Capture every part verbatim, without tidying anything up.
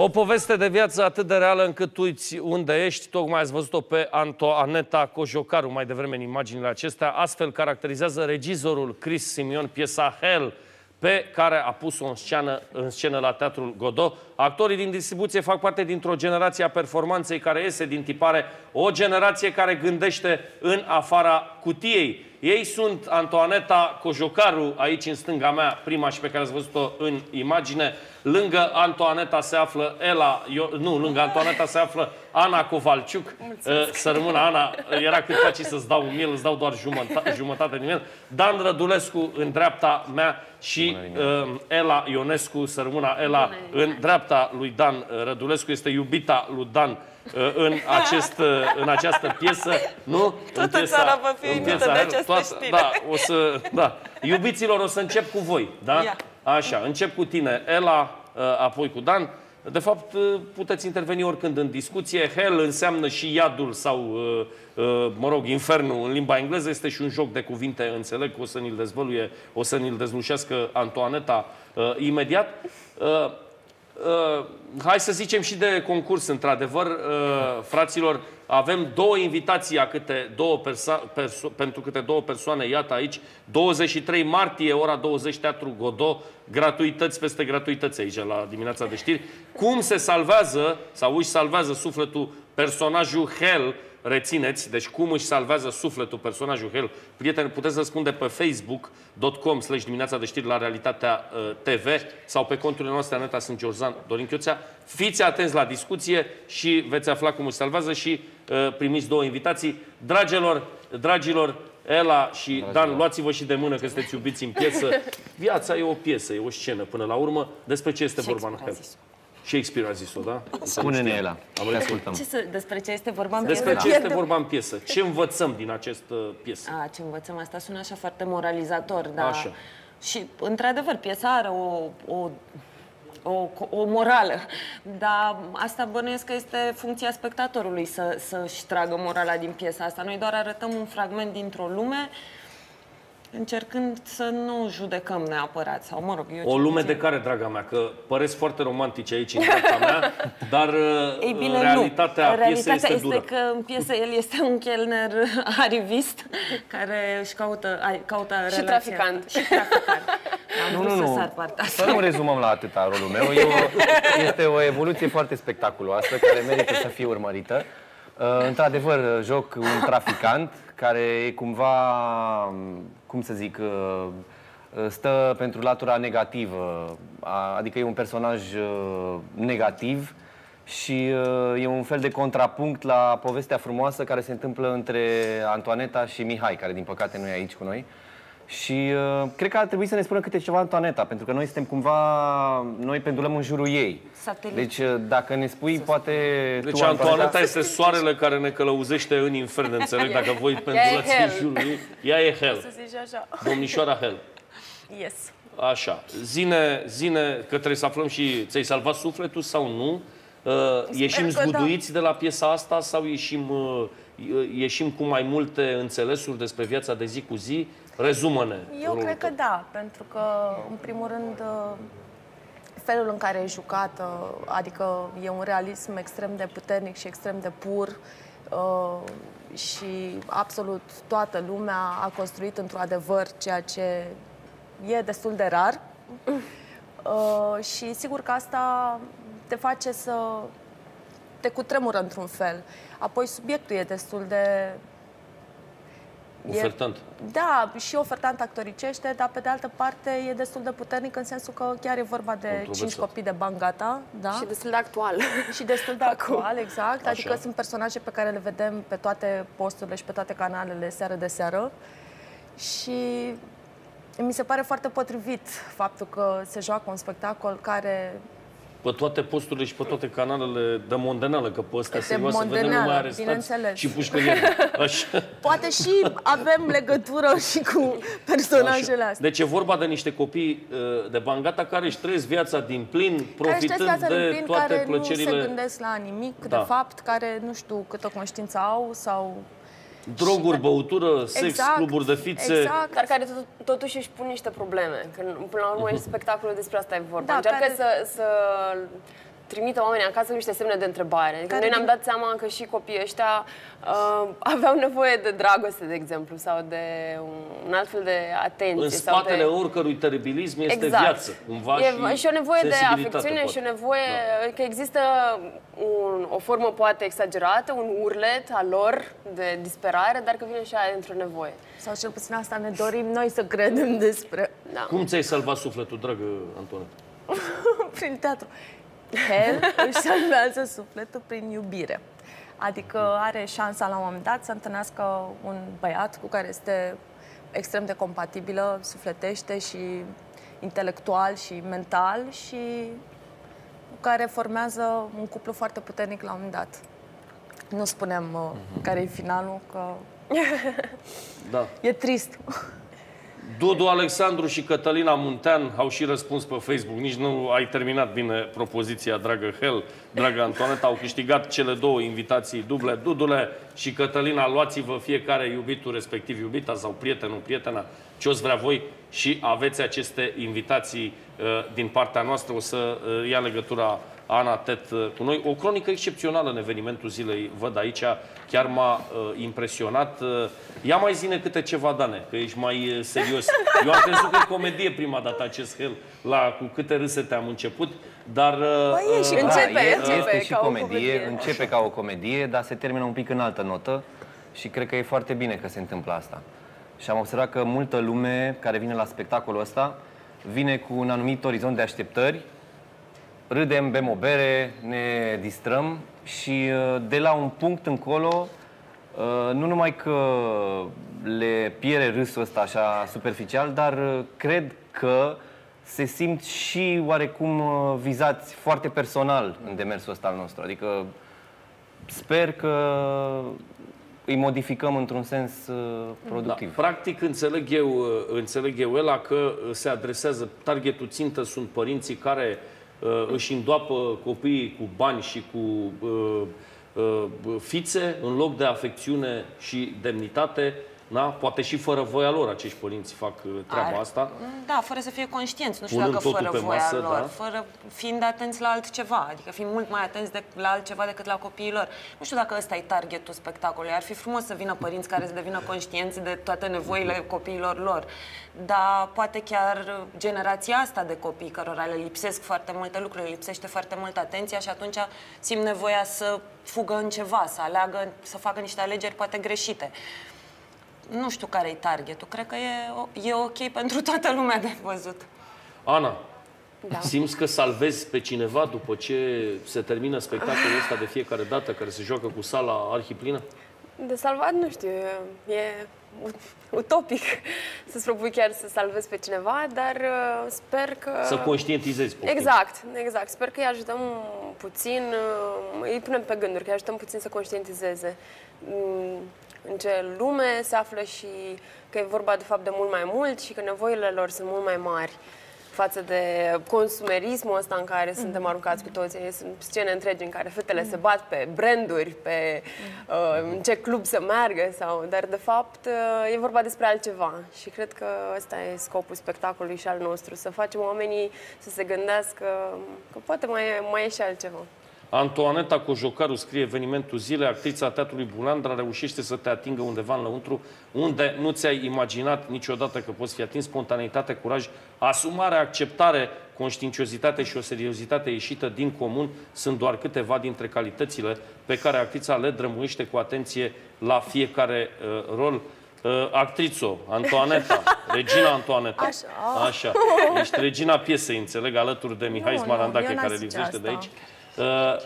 O poveste de viață atât de reală încât uiți unde ești. Tocmai ați văzut-o pe Antoaneta Cojocaru mai devreme în imaginile acestea. Astfel caracterizează regizorul Chris Simion piesa Hell, pe care a pus-o în scenă, în scenă la Teatrul Godot. Actorii din distribuție fac parte dintr-o generație a performanței care iese din tipare, o generație care gândește în afara cutiei. Ei sunt Antoaneta Cojocaru, aici în stânga mea, prima și pe care ați văzut-o în imagine. Lângă Antoaneta se află Ela, eu, nu, lângă Antoaneta se află Ana Covalciuc. Să rămână Ana, era cât faci să-ți dau miel, îți dau doar jumătate, jumătate din miel. Dan Rădulescu în dreapta mea și uh, Ela Ionescu, să rămână Ela în dreapta lui Dan Rădulescu, este iubita lui Dan în, acest, în această piesă, nu? Toată piesa, țara va fi uimită de această toată, știre. Da, o să, da. Iubiților, o să încep cu voi, da? Ia. Așa, încep cu tine, Ela, apoi cu Dan. De fapt, puteți interveni oricând în discuție. Hell înseamnă și iadul sau, mă rog, infernul în limba engleză. Este și un joc de cuvinte, înțeleg, o să ni-l dezvăluie, o să ni-l dezlușească Antoaneta imediat. Uh, hai să zicem și de concurs, într-adevăr, uh, fraților, avem două invitații a câte două pentru câte două persoane, iată aici, douăzeci și trei martie, ora douăzeci, Teatru Godot, gratuități peste gratuități aici, la dimineața de știri. Cum se salvează, sau își salvează sufletul personajul Hell, rețineți, deci cum își salvează sufletul personajul Hell. Prieteni, puteți răspunde pe facebook punct com slash dimineața de știri la Realitatea T V sau pe conturile noastre Aneta Sunt Georgian, Dorin Chioțea. Fiți atenți la discuție și veți afla cum își salvează și uh, primiți două invitații. Dragilor, dragilor, Ela și Dragilor. Dan, luați-vă și de mână că sunteți iubiți în piesă. Viața e o piesă, e o scenă până la urmă. Despre ce este vorba în Hell? Shakespeare a zis-o, da? Spune-ne, Ela. Ce să, despre ce este vorba în piesă? Despre ce este vorba în piesă? Ce învățăm din această piesă? A, ce învățăm? Asta sună așa foarte moralizator, dar... Așa. Și, într-adevăr, piesa are o, o, o, o morală, dar asta bănuiesc că este funcția spectatorului să, să-și tragă morala din piesa asta. Noi doar arătăm un fragment dintr-o lume, încercând să nu judecăm neapărat, sau mă rog, eu o lume de care, draga mea, că păresc foarte romantice aici în dreapta mea, dar Ei bine, realitatea nu. piesei realitatea este dură. este că în piesă el este un chelner arivist care își caută, caută și relația. Traficant. Și traficant. Am nu, nu, nu. Să, să nu rezumăm la atâta rolul meu. E o, este o evoluție foarte spectaculoasă care merită să fie urmărită. Uh, Într-adevăr, joc un traficant care e cumva, cum să zic, uh, stă pentru latura negativă, adică e un personaj uh, negativ și uh, e un fel de contrapunct la povestea frumoasă care se întâmplă între Antoaneta și Mihai, care din păcate nu e aici cu noi. Și uh, cred că ar trebui să ne spună câte ceva Antoaneta, pentru că noi suntem cumva, noi pendulăm în jurul ei. Satelit. Deci uh, dacă ne spui, poate Deci tu, Antoaneta, Antoaneta este soarele care ne călăuzește în infern, înțeleg, dacă voi pendulați în jurul ei. Ea e Hell. Să zici așa. Domnișoara Hell. Yes. Așa. Zine, zine că trebuie să aflăm și ți-ai salvat sufletul sau nu. Uh, ieșim zguduiți da. de la piesa asta sau ieșim, uh, ieșim cu mai multe înțelesuri despre viața de zi cu zi? Rezumă-ne. Eu cred că da, pentru că, în primul rând, felul în care e jucată, adică e un realism extrem de puternic și extrem de pur și absolut toată lumea a construit într-un adevăr ceea ce e destul de rar și sigur că asta te face să te cutremură într-un fel. Apoi subiectul e destul de... Ofertant. E, da, și ofertant actoricește, dar pe de altă parte e destul de puternic în sensul că chiar e vorba de cinci copii de bani gata. Da? Și destul de actual. Și destul de actual, exact. Așa. Adică sunt personaje pe care le vedem pe toate posturile și pe toate canalele seară de seară. Și mi se pare foarte potrivit faptul că se joacă un spectacol care... Pe toate posturile și pe toate canalele de mondenală, că pe ăstea serioase vedem numai arestați și pușcărieri. Poate și avem legătură și cu personajele astea. Deci e vorba de niște copii de bani gata care își trăiesc viața din plin, profitând de plin, toate care plăcerile. Nu se gândesc la nimic, da. de fapt, care nu știu câtă conștiință au sau... Droguri, băutură, sex, exact, cluburi de fițe. Exact. Dar care tot, totuși își pun niște probleme. Că până la urmă uh-huh. spectacolul despre asta e vorba. Da, Încearcă care... să, să trimită oamenii acasă cu niște semne de întrebare. Adică noi ne-am dat seama că și copiii ăștia uh, aveau nevoie de dragoste, de exemplu, sau de un alt fel de atenție. În spatele sau de... oricărui teribilism este exact. viață, cumva, e, și și o nevoie de afecțiune poate. și o nevoie Da. că există un, o formă poate exagerată, un urlet al lor de disperare, dar că vine și aia dintr-o nevoie. Sau cel puțin asta ne dorim noi să credem despre... Da. Cum ți-ai salvat sufletul, dragă Antoaneta? Prin teatru. Hel își salvează sufletul prin iubire. Adică are șansa la un moment dat să întâlnească un băiat cu care este extrem de compatibilă, sufletește și intelectual și mental și cu care formează un cuplu foarte puternic la un moment dat. Nu spunem uh, uh-huh. care e finalul, că Da. e trist. Dudu Alexandru și Cătălina Muntean au și răspuns pe Facebook. Nici nu ai terminat bine propoziția, dragă Hel, dragă Antoaneta. Au câștigat cele două invitații duble. Dudule și Cătălina, luați-vă fiecare iubitul, respectiv iubita sau prietenul, prietena, ce-o vrea voi și aveți aceste invitații uh, din partea noastră. O să uh, ia legătura Ana Tet uh, cu noi. O cronică excepțională în evenimentul zilei, văd aici, chiar m-a uh, impresionat. Uh, ia mai zine câte ceva, Dane, că ești mai uh, serios. Eu am crezut că e comedie prima dată acest Hel, la cu câte râsete am început, dar... Uh, Băi, e și începe, da, e, începe este și ca o comedie, comedie. începe ca o comedie, dar se termină un pic în altă notă și cred că e foarte bine că se întâmplă asta. Și am observat că multă lume care vine la spectacolul ăsta vine cu un anumit orizont de așteptări, râdem, bem o bere, ne distrăm și de la un punct încolo, nu numai că le pierde râsul ăsta așa superficial, dar cred că se simt și oarecum vizați foarte personal în demersul ăsta al nostru. Adică sper că îi modificăm într-un sens productiv. Da, practic, înțeleg eu, înțeleg eu, Ela, că se adresează, targetul țintă sunt părinții care uh, își îndoapă copiii cu bani și cu uh, uh, fițe, în loc de afecțiune și demnitate. Da? Poate și fără voia lor acești părinți fac treaba Ar, asta. Da, fără să fie conștienți. Nu știu Punând dacă totul fără pe voia masă, lor, da. fără fiind atenți la altceva, adică fiind mult mai atenți de, la altceva decât la copiii lor. Nu știu dacă ăsta e targetul spectacolului. Ar fi frumos să vină părinți care să devină conștienți de toate nevoile copiilor lor. Dar poate chiar generația asta de copii cărora le lipsesc foarte multe lucruri, le lipsește foarte multă atenție și atunci simt nevoia să fugă în ceva, să aleagă, să facă niște alegeri poate greșite. Nu știu care e targetul. Cred că e, e ok pentru toată lumea de văzut. Ana, Da. simți că salvezi pe cineva după ce se termină spectacolul ăsta de fiecare dată, care se joacă cu sala arhiplină? De salvat, nu știu, e utopic să-ți propui chiar să salvezi pe cineva, dar uh, sper că... Să conștientizezi. Poftim. Exact, exact. Sper că îi ajutăm puțin, uh, îi punem pe gânduri, că îi ajutăm puțin să conștientizeze um, în ce lume se află și că e vorba de fapt de mult mai mult și că nevoile lor sunt mult mai mari față de consumerismul ăsta în care mm-hmm. suntem aruncați cu toții. Sunt scene întregi în care fetele mm-hmm. se bat pe branduri, pe uh, în ce club să meargă, sau, dar de fapt uh, e vorba despre altceva. Și cred că ăsta e scopul spectacolului și al nostru, să facem oamenii să se gândească că poate mai e, mai e și altceva. Antoaneta Cojocaru scrie: evenimentul zilei, actrița Teatrului Bulandra reușește să te atingă undeva înăuntru, unde nu ți-ai imaginat niciodată că poți fi atins. Spontanitate, curaj, asumare, acceptare, conștiinciozitate și o seriozitate ieșită din comun sunt doar câteva dintre calitățile pe care actrița le drămuiește cu atenție la fiecare uh, rol. Uh, actrițo, Antoaneta, Regina Antoaneta. Așa. Așa. Ești regina piesei, înțeleg, alături de Mihai Nu, Smarandache, nu, care lipsește de aici. Uh,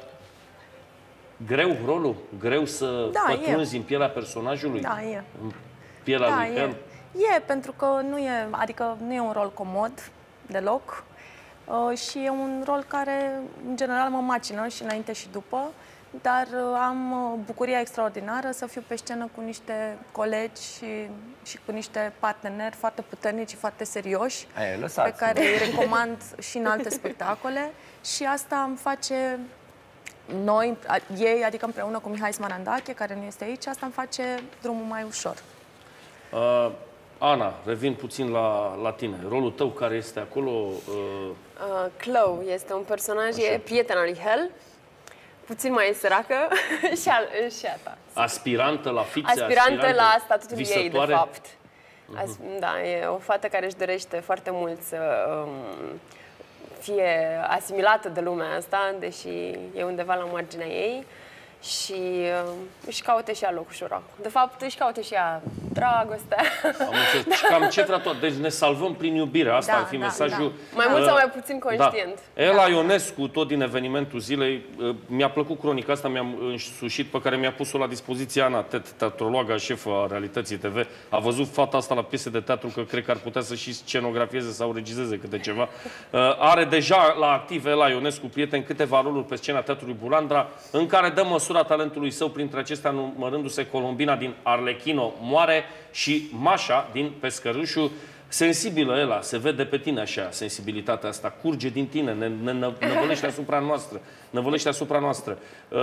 greu rolul? Greu să Da, pătrunzi în pielea personajului? Da, e. În pielea Da, lui Hel? e. E, pentru că nu e, adică nu e un rol comod deloc uh, și e un rol care, în general, mă macină și înainte și după, dar uh, am uh, bucuria extraordinară să fiu pe scenă cu niște colegi și, și cu niște parteneri foarte puternici și foarte serioși, Aia, pe care îi recomand și în alte spectacole și asta îmi face noi, ei, adică împreună cu Mihai Smarandache, care nu este aici, asta îmi face drumul mai ușor. Uh, Ana, revin puțin la, la tine. Rolul tău care este acolo? Uh... Uh, Chloe este un personaj, Așa. e prietena lui Hel, puțin mai săracă și, a, și a ta. Aspirantă la fițe? Aspirantă, aspirantă la statutul visătoare? ei, de fapt. As, da, e o fată care își dorește foarte mult să um, fie asimilată de lumea asta, deși e undeva la marginea ei. Și uh, își caute și ea locușorul. De fapt, își caute și ea dragostea. Am înțeles. Cam ce vrea tot. Deci ne salvăm prin iubire. Asta Da, ar fi da, mesajul. da. Mai mult sau mai puțin conștient. Da. Ela Ionescu, tot din evenimentul zilei, mi-a plăcut cronica asta, mi-am însușit, pe care mi-a pus-o la dispoziție Ana Tet, teatrologa, șefă a Realității T V. A văzut fata asta la piese de teatru, că cred că ar putea să și scenografieze sau regizeze câte ceva. Are deja la activ Ela Ionescu, prieten, câteva roluri pe scena Teatrului Bulandra, în care dă măsura talentului său, printre acestea numărându-se Colombina din Arlechino moare și Mașa din Pescărușu. Sensibilă Ela, se vede pe tine așa, sensibilitatea asta, curge din tine, ne, ne, ne năvălește asupra noastră, năvălește asupra noastră.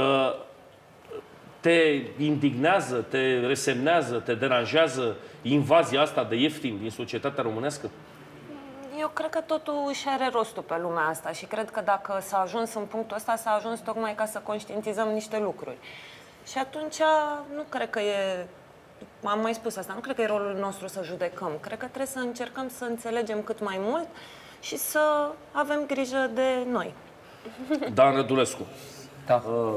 Te indignează, te resemnează, te deranjează invazia asta de ieftin din societatea românească? Eu cred că totul își are rostul pe lumea asta și cred că dacă s-a ajuns în punctul ăsta, s-a ajuns tocmai ca să conștientizăm niște lucruri. Și atunci nu cred că e, am mai spus asta, nu cred că e rolul nostru să judecăm. Cred că trebuie să încercăm să înțelegem cât mai mult și să avem grijă de noi. Dan Rădulescu. Da. Uh,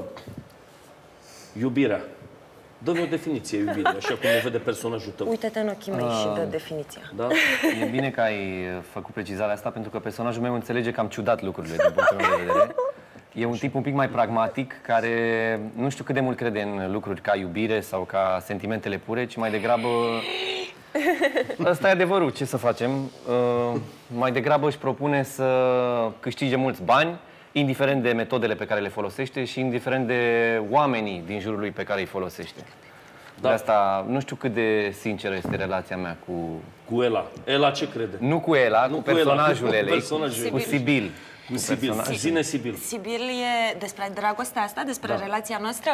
iubirea. Dă-mi o definiție, iubire, așa cum o vede personajul tău. Uite-te în ochii mei uh, și dă definiția. Da? E bine că ai făcut precizarea asta, pentru că personajul meu înțelege cam ciudat lucrurile din punctul meu de vedere. E un tip un pic mai pragmatic, care nu știu cât de mult crede în lucruri ca iubire sau ca sentimentele pure, ci mai degrabă... Ăsta e adevărul, ce să facem? Uh, mai degrabă își propune să câștige mulți bani, indiferent de metodele pe care le folosește și indiferent de oamenii din jurul lui pe care îi folosește. Da. De asta nu știu cât de sinceră este relația mea cu... Cu Ela. Ela ce crede? Nu cu Ela, nu cu cu personajul Ela, Elei, cu, personajul. cu Sibil. Cu Sibil. Zine Sibil. Sibil e despre dragostea asta, despre Da. relația noastră.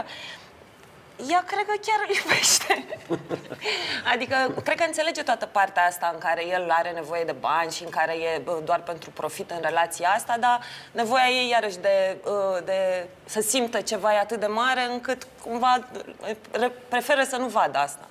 Ea cred că chiar îl iubește. Adică, cred că înțelege toată partea asta în care el are nevoie de bani și în care e doar pentru profit în relația asta, dar nevoia ei, iarăși, de, de să simtă ceva e atât de mare încât cumva preferă să nu vadă asta.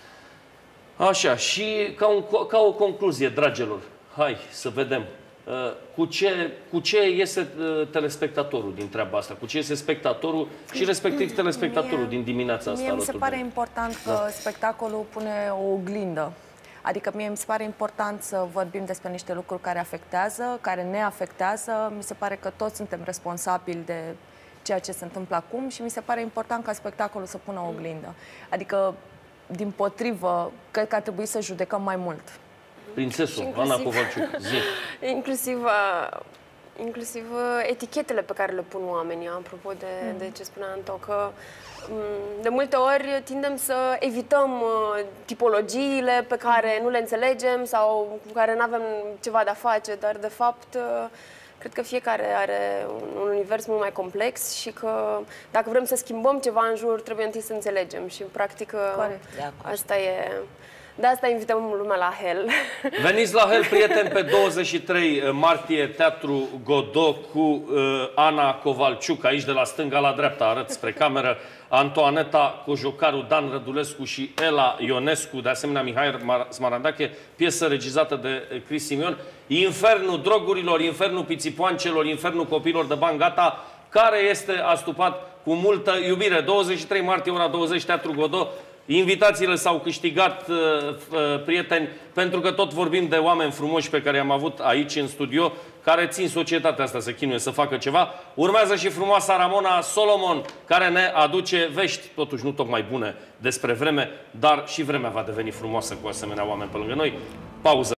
Așa, și ca, un, ca o concluzie, dragilor, hai să vedem. Cu ce, cu ce iese telespectatorul din treaba asta? Cu ce iese spectatorul și respectiv telespectatorul mie, din dimineața asta? Mie mi se pare de... important că da. spectacolul pune o oglindă. Adică mie mi se pare important să vorbim despre niște lucruri care afectează, care ne afectează. Mi se pare că toți suntem responsabili de ceea ce se întâmplă acum și mi se pare important ca spectacolul să pună o oglindă. Adică, dimpotrivă, cred că ar trebui să judecăm mai mult. Prințesul, inclusiv, Ana Covalciuc, zi. Inclusiv, inclusiv etichetele pe care le pun oamenii, apropo de, mm. de ce spunea Anto, că de multe ori tindem să evităm tipologiile pe care nu le înțelegem sau cu care nu avem ceva de a face, dar de fapt cred că fiecare are un univers mult mai complex și că dacă vrem să schimbăm ceva în jur, trebuie întâi să înțelegem și practic asta e... De asta invităm lumea la Hel. Veniți la Hel, prieteni, pe douăzeci și trei martie, Teatru Godot cu uh, Ana Covalciuc, aici de la stânga la dreapta, arăt spre cameră, Antoaneta Cojocaru, Dan Rădulescu și Ela Ionescu, de asemenea Mihai Smarandache, piesă regizată de Chris Simion. Infernul drogurilor, infernul pițipoancelor, infernul copiilor de bani gata, care este astupat cu multă iubire. douăzeci și trei martie, ora douăzeci, Teatru Godot. Invitațiile s-au câștigat, uh, uh, prieteni, pentru că tot vorbim de oameni frumoși pe care i-am avut aici în studio, care țin societatea asta să chinuie să facă ceva. Urmează și frumoasa Ramona Solomon, care ne aduce vești, totuși nu tocmai bune, despre vreme, dar și vremea va deveni frumoasă cu asemenea oameni pe lângă noi. Pauză.